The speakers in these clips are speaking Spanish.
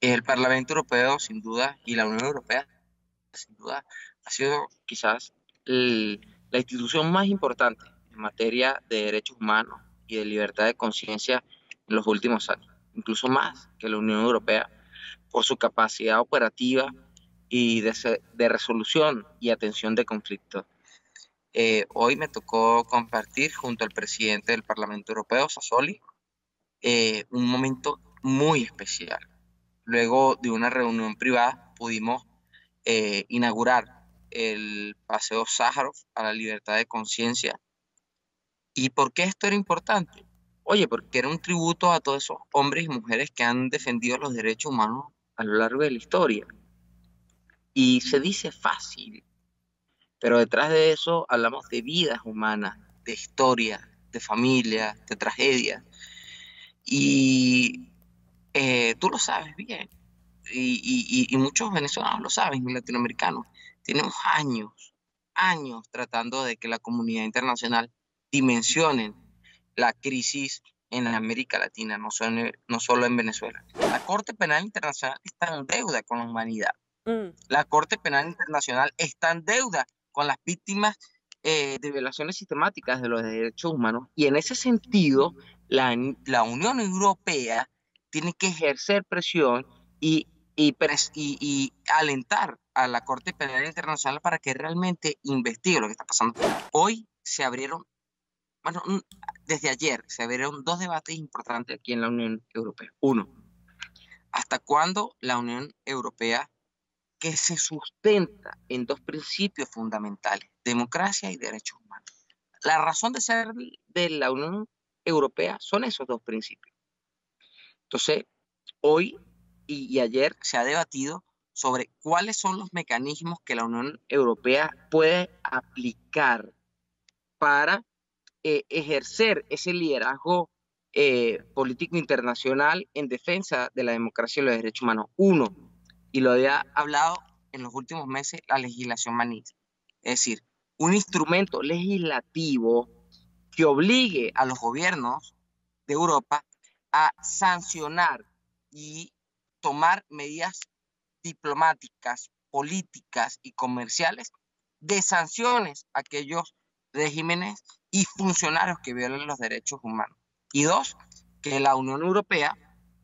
El Parlamento Europeo, sin duda, y la Unión Europea, sin duda, ha sido quizás la institución más importante en materia de derechos humanos y de libertad de conciencia en los últimos años, incluso más que la Unión Europea, por su capacidad operativa y de resolución y atención de conflictos. Hoy me tocó compartir junto al presidente del Parlamento Europeo, Sassoli, un momento muy especial. Luego de una reunión privada pudimos inaugurar el Paseo Sájarov a la libertad de conciencia. ¿Y por qué esto era importante? Oye, porque era un tributo a todos esos hombres y mujeres que han defendido los derechos humanos a lo largo de la historia. Y se dice fácil, pero detrás de eso hablamos de vidas humanas, de historia, de familia, de tragedia. Y tú lo sabes bien, y muchos venezolanos lo saben, y latinoamericanos. Tenemos años tratando de que la comunidad internacional dimensionen la crisis en América Latina, no solo en Venezuela. La Corte Penal Internacional está en deuda con la humanidad. La Corte Penal Internacional está en deuda con las víctimas de violaciones sistemáticas de los derechos humanos, y en ese sentido la Unión Europea tiene que ejercer presión y alentar a la Corte Penal Internacional para que realmente investigue lo que está pasando. Hoy se abrieron, bueno, desde ayer se abrieron dos debates importantes aquí en la Unión Europea. Uno, ¿hasta cuándo la Unión Europea, que se sustenta en dos principios fundamentales, democracia y derechos humanos? La razón de ser de la Unión Europea son esos dos principios. Entonces, hoy y ayer se ha debatido sobre cuáles son los mecanismos que la Unión Europea puede aplicar para ejercer ese liderazgo político internacional en defensa de la democracia y los derechos humanos. Uno, y lo había hablado en los últimos meses, la legislación Magnitsky. Es decir, un instrumento legislativo que obligue a los gobiernos de Europa a sancionar y tomar medidas diplomáticas, políticas y comerciales de sanciones a aquellos regímenes y funcionarios que violen los derechos humanos. Y dos, que la Unión Europea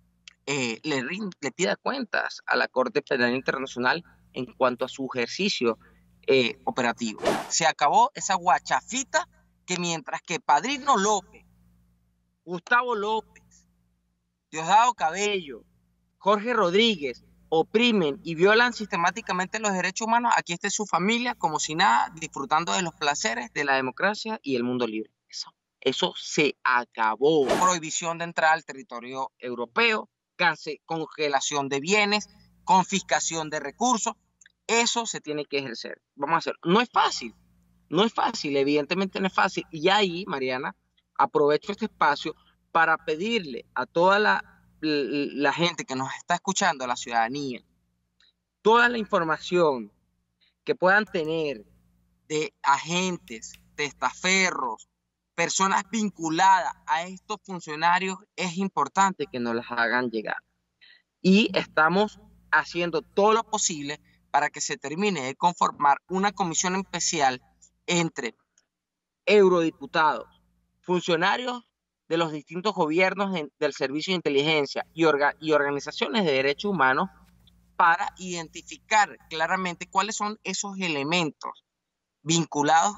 le pida cuentas a la Corte Penal Internacional en cuanto a su ejercicio operativo. Se acabó esa guachafita que mientras que Padrino López, Gustavo López, Diosdado Cabello, Jorge Rodríguez oprimen y violan sistemáticamente los derechos humanos, aquí está su familia como si nada, disfrutando de los placeres de la democracia y el mundo libre. Eso se acabó. Prohibición de entrar al territorio europeo, congelación de bienes, confiscación de recursos, eso se tiene que ejercer. Vamos a hacerlo. No es fácil, evidentemente no es fácil. Y ahí, Mariana, aprovecho este espacio para pedirle a toda la gente que nos está escuchando, a la ciudadanía, toda la información que puedan tener de agentes, testaferros, personas vinculadas a estos funcionarios, es importante que nos las hagan llegar. Y estamos haciendo todo lo posible para que se termine de conformar una comisión especial entre eurodiputados, funcionarios de los distintos gobiernos del Servicio de Inteligencia y organizaciones de derechos humanos para identificar claramente cuáles son esos elementos vinculados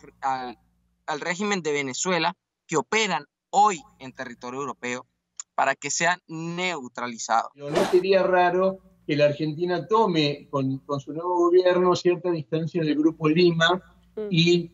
al régimen de Venezuela que operan hoy en territorio europeo para que sean neutralizados. No sería raro que la Argentina tome con su nuevo gobierno cierta distancia del Grupo Lima y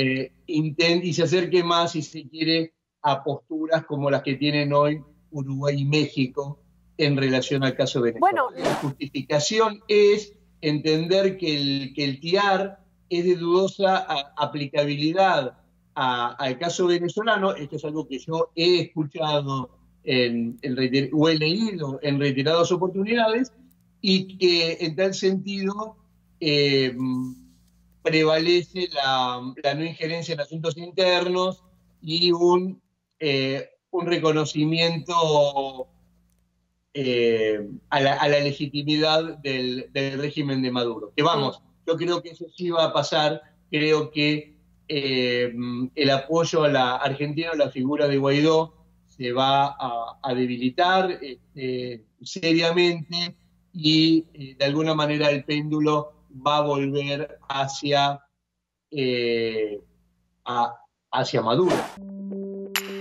se acerque más, si se quiere, a posturas como las que tienen hoy Uruguay y México en relación al caso Venezuela. Bueno, la justificación es entender que el TIAR es de dudosa aplicabilidad al caso venezolano. Esto es algo que yo he escuchado o he leído en reiteradas oportunidades, y que en tal sentido prevalece la no injerencia en asuntos internos y un reconocimiento a la legitimidad del régimen de Maduro. Que vamos, yo creo que eso sí va a pasar, creo que el apoyo a la Argentina, a la figura de Guaidó, se va a debilitar seriamente y de alguna manera el péndulo va a volver hacia, hacia Maduro.